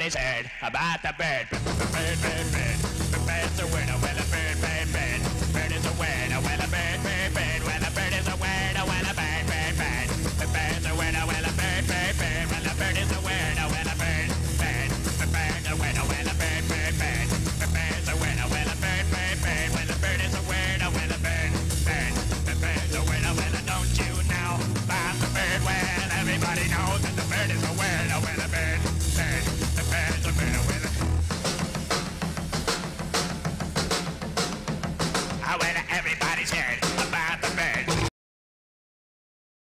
Everybody's heard about the bird. Bird, bird, bird. The bird's a winner.